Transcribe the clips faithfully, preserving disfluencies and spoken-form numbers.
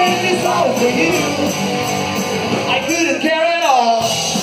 doing is all for you. I couldn't care at all.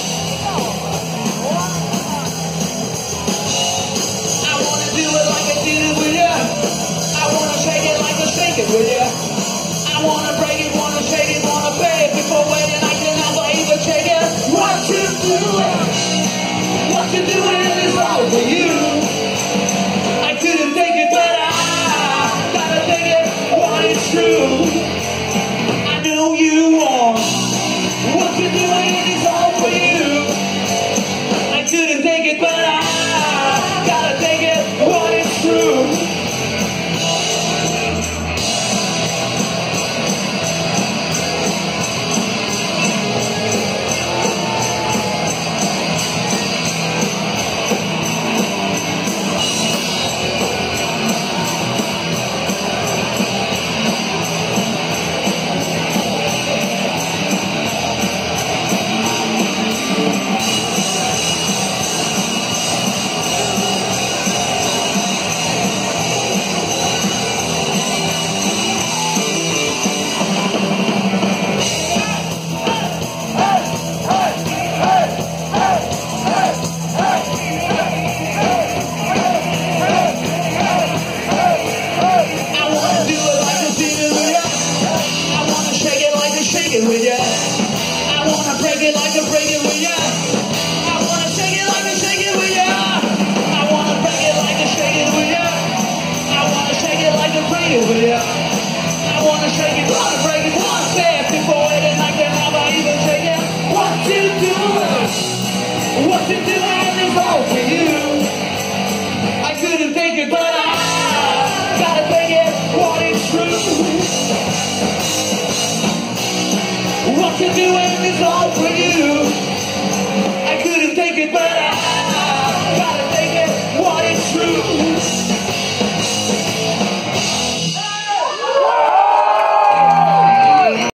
I wanna do it like I did it with you. I wanna shake it like I shake it with you. I wanna break it, wanna shake it, wanna pay it before waiting. I can never even shake it. What you doing? What you doing is all for you. I couldn't take it, but I gotta take it. What is true? I know you want. What you're doing is all for you. I couldn't take it, but I gotta take it. What is true? With ya, I wanna break it like I break it with ya. I wanna shake it like I shake it with ya. I wanna break it like I shake it with ya. I wanna shake it like I break it with ya. I wanna shake it, wanna break it, wanna say it before it and I can never even take it. What you doing? What you doing is all for you. I couldn't take it, but I gotta take it. What is true? What you're doing is all for you. I couldn't take it, but I